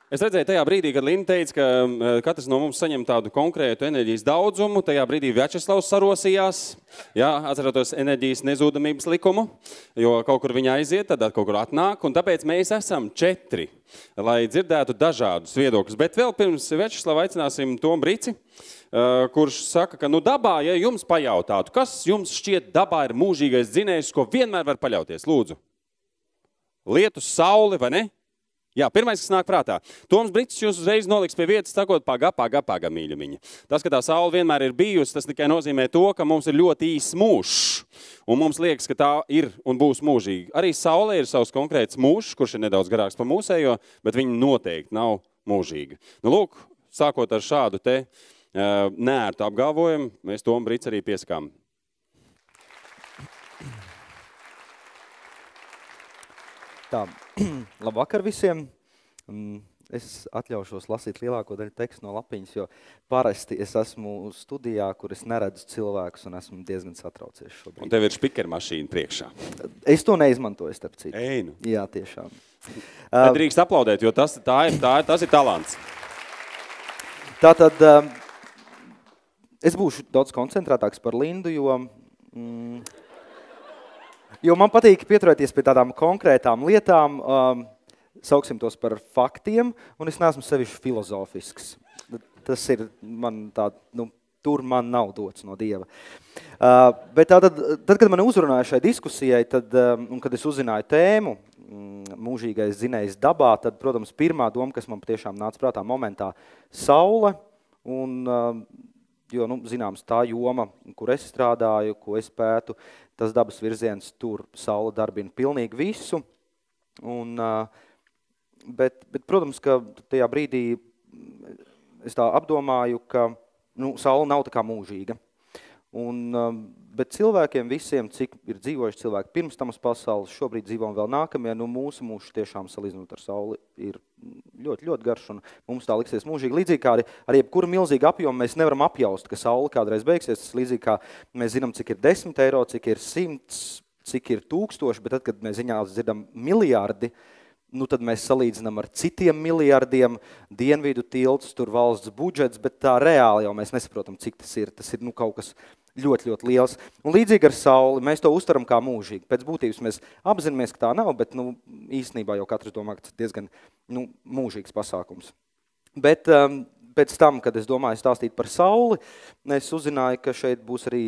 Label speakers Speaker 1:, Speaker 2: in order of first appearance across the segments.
Speaker 1: Es redzēju tajā brīdī, kad Linda teica, ka katrs no mums saņem tādu konkrētu enerģijas daudzumu, tajā brīdī Vjačeslavs sarosījās, jā, atceroties enerģijas nezūdamības likumu, jo kaut kur viņa aiziet, tad kaut kur atnāk, un tāpēc mēs esam 4, lai dzirdētu dažādus viedokļus. Bet vēl pirms Vjačeslava aicināsim Tomu Brici, kurš saka, ka dabā, ja jums pajautātu, kas jums šķiet dabā ir mūžīgais dzinējs, ko vienmēr var paļauties, lūdzu? Lietus, sauli, vai ne? Jā, pirmais, kas nāk prātā. Toms Brits jūs uzreiz noliks pie vietas, sakot, paga, mīļumiņa. Tas, ka tā saule vienmēr ir bijusi, tas tikai nozīmē to, ka mums ir ļoti īss mūžs. Un mums liekas, ka tā ir un būs mūžīga. Arī saule ir savs konkrēts mūžs, kurš ir nedaudz garāks par mūsējo, bet viņa noteikti nav mūžīga. Nu, lūk, sākot ar šādu te neērtu apgalvojumu, mēs Tomu Brits arī pieskām.
Speaker 2: Tā, labvakar visiem. Es atļaušos lasīt lielāko daļu tekstu no lapiņas, jo parasti es esmu studijā, kur es neredzu cilvēkus un esmu diezgan satraucies šobrīd.
Speaker 1: Un tev ir špikermašīna priekšā.
Speaker 2: Es to neizmantoju, starp citu.
Speaker 1: Ei, nu.
Speaker 2: Jā, tiešām.
Speaker 1: Drīkst aplaudēt, jo tas ir talants.
Speaker 2: Tātad, es būšu daudz koncentrētāks par Lindu, jo man patīk pieturēties pie tādām konkrētām lietām, sauksim tos par faktiem, un es neesmu sevišķi filozofisks. Tas ir man tā, tur man nav dots no Dieva. Bet tad, kad mani uzrunāja šai diskusijai, un kad es uzzināju tēmu, mūžīgais dzinējs dabā, tad, protams, pirmā doma, kas man patiešām nāca prātā momentā, saule, un, jo, zināms, tā joma, kur es strādāju, ko es pētu, tas dabas virziens, tur saule darbina pilnīgi visu. Bet, protams, ka tajā brīdī es tā apdomāju, ka saule nav tā kā mūžīga. Bet cilvēkiem visiem, cik ir dzīvojuši cilvēki pirms tamas pasaules, šobrīd dzīvo un vēl nākamie, mūsu mūžs tiešām salīdzinot ar sauli ir ļoti, ļoti garš, un mums tā liksies mūžīgi. Līdzīgi kā ar jebkuru milzīgu apjomu mēs nevaram apjaust, ka saule kādreiz beigsies. Tas līdzīgi kā mēs zinām, cik ir 10 eiro, cik ir 100, cik ir 1000, bet tad, kad mēs ziņās dzirdam miljardi, tad mēs salīdzinām ar citiem miljardiem, dienvidu tilts, tur valsts budžets, bet tā reāli jau mēs nesaprotam, cik tas ir. Tas ir kaut kas ļoti, ļoti liels. Un līdzīgi ar sauli mēs to uztaram kā mūžīgi. Pēc būtības mēs apzināmies, ka tā nav, bet īstenībā jau katrs domā, ka tas ir diezgan mūžīgs pasākums. Bet pēc tam, kad es domāju stāstīt par sauli, es uzzināju, ka šeit būs arī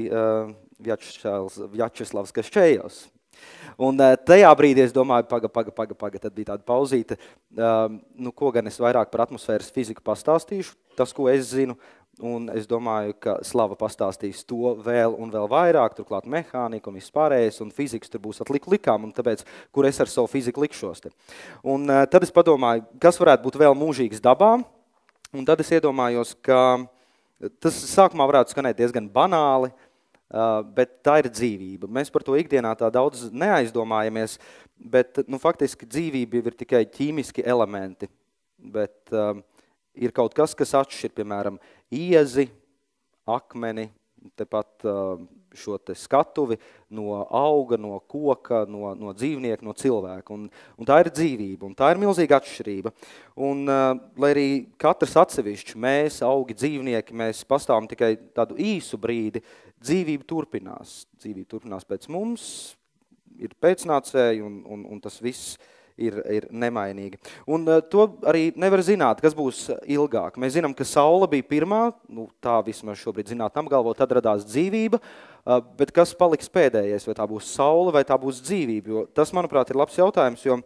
Speaker 2: Vjačeslavs Kaščējos. Un tajā brīdī es domāju, paga, tad bija tāda pauzīte, ko gan es vairāk par atmosfēras fiziku pastāstīšu, tas, ko es zinu, un es domāju, ka Slava pastāstīs to vēl un vēl vairāk, turklāt mehānika un viss pārējais, un fizikas tur būs likām, un tāpēc, kur es ar savu fiziku likšos te. Un tad es padomāju, kas varētu būt vēl mūžīgs dabā, un tad es iedomājos, ka tas sākumā varētu skanēt diezgan banāli, bet tā ir dzīvība. Mēs par to ikdienā tā daudz neaizdomājamies, bet faktiski dzīvība ir tikai ķīmiski elementi, bet ir kaut kas, kas atšķir, piemēram, iezi, akmeni, tepat šo te skatuvi no auga, no koka, no dzīvnieka, no cilvēka. Un tā ir dzīvība, un tā ir milzīga atšķirība. Un, lai arī katrs atsevišķi, mēs, augi, dzīvnieki, mēs pastāvam tikai tādu īsu brīdi, dzīvība turpinās. Dzīvība turpinās pēc mums, ir pēcnācēji, un tas viss ir nemainīgi. Un to arī nevar zināt, kas būs ilgāk. Mēs zinām, ka saule bija pirmā, tā vismaz šobrīd zinātnē apgalvo, tad radās dzīvība, bet kas paliks pēdējais, vai tā būs saule, vai tā būs dzīvība? Jo tas, manuprāt, ir labs jautājums, jo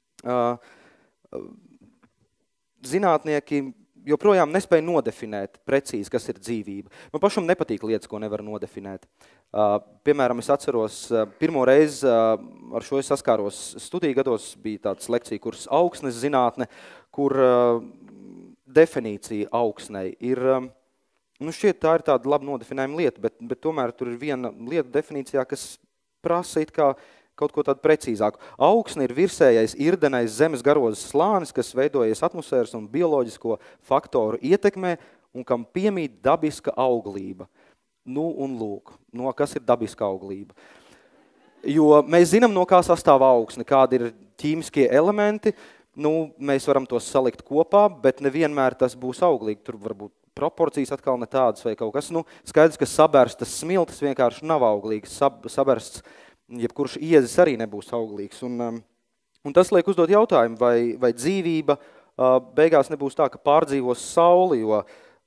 Speaker 2: zinātnieki joprojām nespēja nodefinēt precīzi, kas ir dzīvība. Man pašam nepatīk lietas, ko nevar nodefinēt. Piemēram, es atceros, pirmo reizi ar šo es saskāros studiju gados, bija tāds lekcija kurs augsnes zinātne, kur definīcija augsnei ir, šķiet, tā ir tāda labi nodefinējuma lieta, bet tomēr tur ir viena lieta definīcijā, kas prasa it kā kaut ko tādu precīzāku. Augsne ir virsējais irdenais zemes garozes slānis, kas veidojies atmosfēras un bioloģisko faktoru ietekmē un kam piemīt dabiska auglība. Un lūk, kas ir dabiska auglība? Jo mēs zinām, no kā sastāv augsne, kādi ir ķīmiskie elementi, mēs varam tos salikt kopā, bet nevienmēr tas būs auglīgi. Tur varbūt proporcijas atkal ne tādas vai kaut kas. Skaidrs, ka saberstas smiltis vienkārši nav auglīgas. Sabersts, jebkurš iezis arī nebūs auglīgs. Un tas liek uzdot jautājumu, vai dzīvība beigās nebūs tā, ka pārdzīvos sauli, jo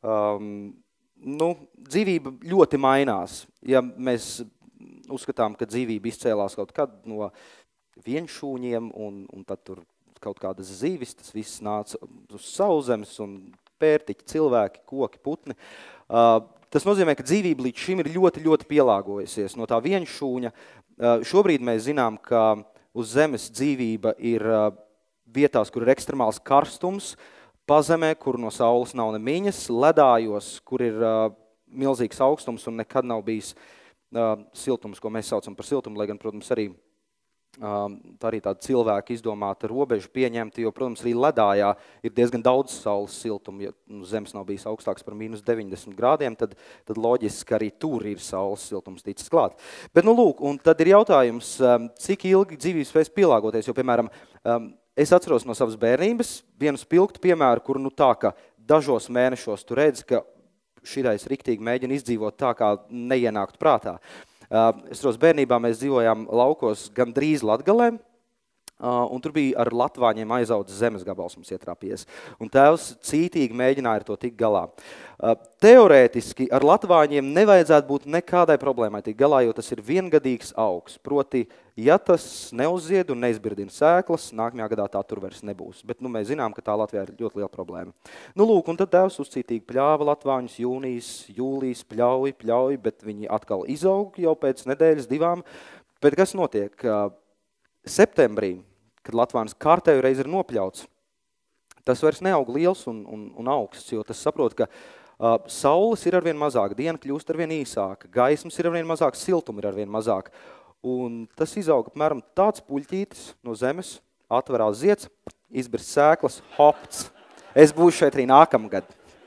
Speaker 2: dzīvība ļoti mainās. Ja mēs uzskatām, ka dzīvība izcēlās kaut kad no vienšūņiem un tad tur kaut kādas zivis, tas viss nāca uz sauszemes un pērtiķi, cilvēki, koki, putni. Tas nozīmē, ka dzīvība līdz šim ir ļoti, ļoti pielāgojusies no tā vienšūņa. Šobrīd mēs zinām, ka uz zemes dzīvība ir vietās, kur ir ekstremāls karstums, pazemē, kur no saules nav nemiņas, ledājos, kur ir milzīgs augstums un nekad nav bijis siltums, ko mēs saucam par siltumu, lai gan, protams, arī tā arī tāda cilvēka izdomāta robeža pieņemta, jo, protams, arī ledājā ir diezgan daudz saules siltuma. Ja zemes nav bijis augstāks par -90 grādiem, tad loģiski, ka arī tur ir saules siltums ticis klāt. Bet, lūk, un tad ir jautājums, cik ilgi dzīvības spēs pielāgoties, jo, piemēram, es atceros no savas bērnības vienu spilgtu piemēru, kur tā, ka dažos mēnešos tu redzi, ka šitais riktīgi mēģina izdzīvot tā, kā neienāktu prātā. Es atceros, bērnībā mēs dzīvojām laukos gandrīz Latgalē, un tur bija ar latvāņiem aizaudzis zemes gabals mums ietrāpies. Un tēvs cītīgi mēģināja ar to tikt galā. Teorētiski ar latvāņiem nevajadzētu būt nekādai problēmai tikt galā, jo tas ir viengadīgs augs. Proti, ja tas neuzzied un neizbirdina sēklas, nākamajā gadā tā tur vairs nebūs. Bet mēs zinām, ka tā Latvijā ir ļoti liela problēma. Lūk, un tad tēvs uzcītīgi pļāva latvāņus jūnijas, jūlijas, pļauj, bet viņi atkal izaug jau pēc nedēļas, 2. Bet kas notiek? Septembrī, kad latvānis kārtēju reizi ir nopļauts, tas vairs neaug liels un augsts, jo tas saprot, ka saules ir arvien mazāk, diena kļūst arvien īsāka, gaismas ir arvien mazāk, siltuma ir arvien mazāk. Un tas izaug apmēram tāds puļķītis no zemes, atverās zieds, izbirst sēklas, hopts. Es būšu šeit arī nākamgad.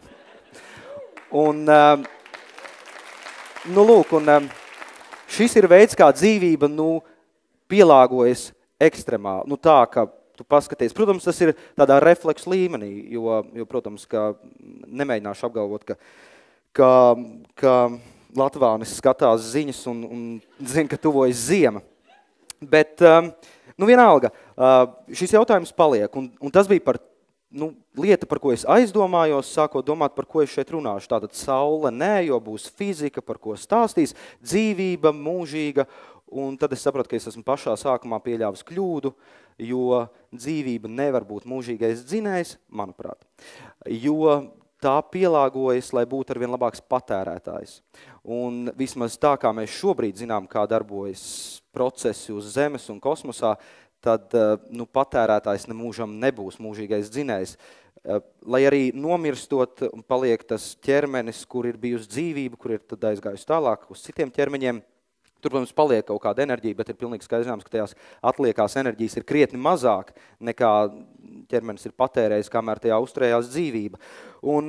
Speaker 2: Un, lūk, un šis ir veids, kā dzīvība, pielāgojas ekstremāli. Tā, ka tu paskaties. Protams, tas ir tādā refleksu līmenī, jo protams, ka nemēģināšu apgalvot, ka latvānis skatās ziņas un zina, ka tuvojas ziema. Bet, vienalga, šis jautājums paliek. Un tas bija par lieta, par ko es aizdomājos, sākot domāt, par ko es šeit runāšu. Tātad saule nē, jo būs fizika, par ko stāstīs, dzīvība, mūžīga. Un tad es sapratu, ka es esmu pašā sākumā pieļāvis kļūdu, jo dzīvība nevar būt mūžīgais dzinējs, manuprāt. Jo tā pielāgojas, lai būtu arvien labāks patērētājs. Un vismaz tā, kā mēs šobrīd zinām, kā darbojas procesi uz zemes un kosmosā, tad patērētājs nemūžam nebūs mūžīgais dzinējs. Lai arī nomirstot, paliek tas ķermenis, kur ir bijusi dzīvība, kur ir tad aizgājusi tālāk uz citiem ķermeņiem. Tur, protams, paliek kaut kāda enerģija, bet ir pilnīgi skaidrs, ka tajās atliekās enerģijas ir krietni mazāk, nekā ķermenis ir patērējis, kamēr tajā uzturējās dzīvība. Un,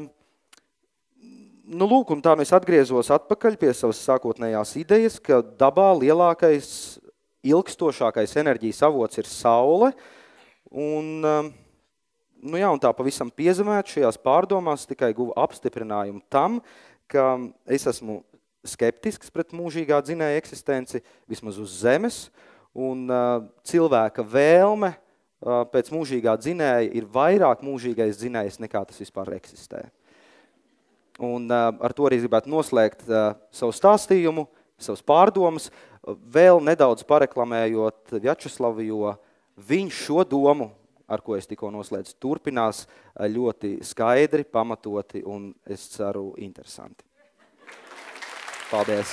Speaker 2: lūk, un tā es atgriezos atpakaļ pie savas sākotnējās idejas, ka dabā lielākais, ilgstošākais enerģijas avots ir saule. Un, un tā pavisam piezemēt šajās pārdomās tikai guva apstiprinājumu tam, ka es esmu skeptisks pret mūžīgā dzinēja eksistenci, vismaz uz zemes, un cilvēka vēlme pēc mūžīgā dzinēja ir vairāk mūžīgais dzinējs, nekā tas vispār eksistē. Un ar to arī gribētu noslēgt savu stāstījumu, savas pārdomas, vēl nedaudz pareklamējot Vjačeslavu, jo viņš šo domu, ar ko es tikko noslēdzu, turpinās ļoti skaidri, pamatoti un, es ceru, interesanti. Paldies!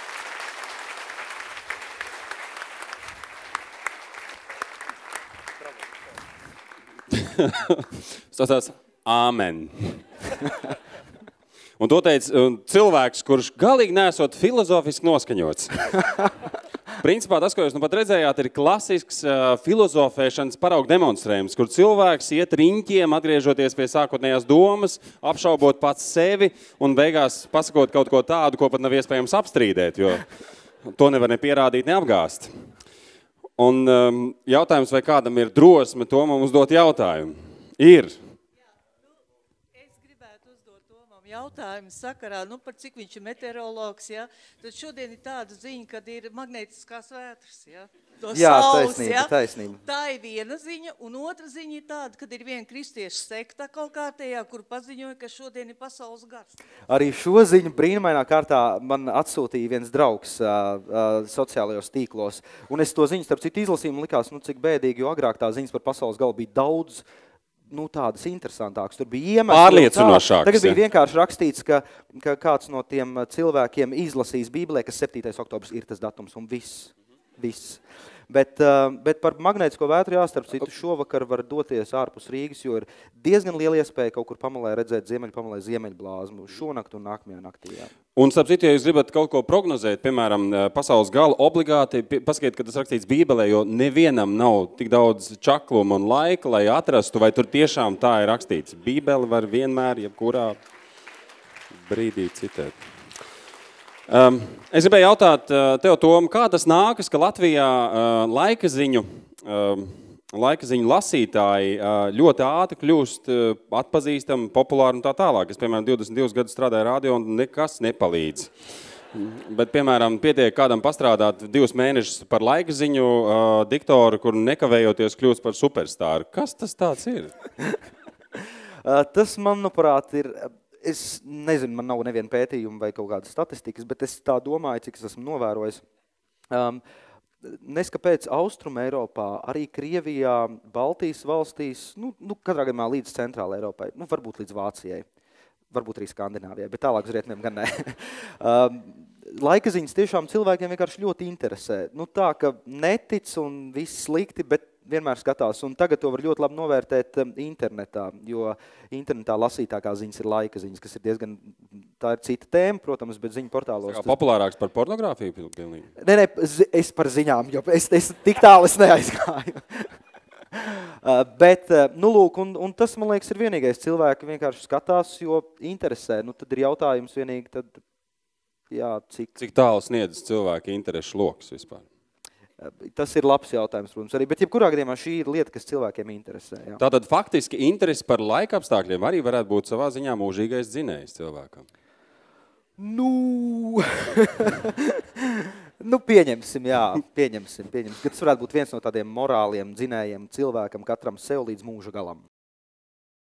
Speaker 1: Stāstās, āmen. Un to teica cilvēks, kurš galīgi nesot filozofiski noskaņots. Principā tas, ko jūs pat redzējāt, ir klasisks filozofēšanas paraugu demonstrējums, kur cilvēks iet riņķiem, atgriežoties pie sākotnējās domas, apšaubot pats sevi un beigās pasakot kaut ko tādu, ko pat nav iespējams apstrīdēt, jo to nevar ne pierādīt, ne apgāst. Un jautājums, vai kādam ir drosme Tomam uzdot jautājumu? Ir.
Speaker 3: Es gribētu uzdot Tomam jautājumu sakarā, par cik viņš ir meteorologs, ja? Tad šodien ir tāda ziņa, kad ir magnētiskās vētras, ja?
Speaker 2: Jā,
Speaker 3: saules,
Speaker 2: taisnība.
Speaker 3: Tā ir viena ziņa, un otra ziņa ir tāda, kad ir viena kristiešu sekta kārtējā, kur paziņoja, ka šodien ir pasaules gars.
Speaker 2: Arī šo ziņu brīnumainā kārtā man atsūtīja viens draugs sociālajos tīklos, un es to ziņu starp citu izlasīju, un likās, cik bēdīgi, jo agrāk tā ziņas par pasaules galu bija daudz, tādas interesantākas. Tur bija iemesli.
Speaker 1: Pārliecinošāks.
Speaker 2: Tagad bija vienkārši rakstīts, ka kāds no tiem cilvēkiem izlasīs Bībelē, ka 7. oktobrs ir tas datums, un viss. Bet par magnētisko vētru jāstarp citu šovakar var doties ārpus Rīgas, jo ir diezgan liela iespēja kaut kur pamalē redzēt ziemeļpamalē ziemeļblāzmu šonakt un nākamajā naktī. Jā.
Speaker 1: Un, starp citu, ja jūs gribat kaut ko prognozēt, piemēram, pasaules galu, obligāti paskatiet, ka tas rakstīts Bībelē, jo nevienam nav tik daudz čakluma un laika, lai atrastu, vai tur tiešām tā ir rakstīts. Bībele var vienmēr, jebkurā brīdī citēt. Es gribēju jautāt tev, Tom, kā tas nākas, ka Latvijā laika ziņu lasītāji ļoti ātri kļūst atpazīstami, populāri un tā tālāk. Es, piemēram, 22 gadus strādāju radio un nekas nepalīdz. Bet, piemēram, pietiek kādam pastrādāt 2 mēnešus par laika ziņu diktoru, kur nekavējoties kļūst par superstāru. Kas tas tāds ir?
Speaker 2: Tas, manuprāt, ir... Es nezinu, man nav neviena pētījuma vai kaut kādas statistikas, bet es tā domāju, cik es esmu novērojis. Neskapēc Austrum Eiropā, arī Krievijā, Baltijas valstīs, katrā gadījumā līdz Centrāla Eiropai, varbūt līdz Vācijai, varbūt arī Skandināvijai, bet tālāk uz rietumiem gan ne. Laikaziņas tiešām cilvēkiem vienkārši ļoti interesē. Tā, ka netic un viss slikti, bet vienmēr skatās, un tagad to var ļoti labi novērtēt internetā, jo internetā lasītākā ziņas ir laika ziņas, kas ir diezgan, tā ir cita tēma, protams, bet ziņu portālos.
Speaker 1: Populārāks par pornogrāfiju pilnīgi?
Speaker 2: Nē, es par ziņām, jo es tik tālu es neaizgāju. Bet, lūk, un tas, man liekas, ir vienīgais cilvēki vienkārši skatās, jo interesē. Tad ir jautājums vienīgi, tad, jā,
Speaker 1: cik tālu sniedz cilvēki interešu lokus vispār?
Speaker 2: Tas ir labs jautājums, protams, arī, bet jebkurā gadījumā šī ir lieta, kas cilvēkiem interesē. Jā.
Speaker 1: Tātad faktiski interesi par laika apstākļiem arī varētu būt savā ziņā mūžīgais dzinējs cilvēkam.
Speaker 2: Pieņemsim, jā, pieņemsim. Tas varētu būt viens no tādiem morāliem dzinējiem cilvēkam, katram sev līdz mūža galam.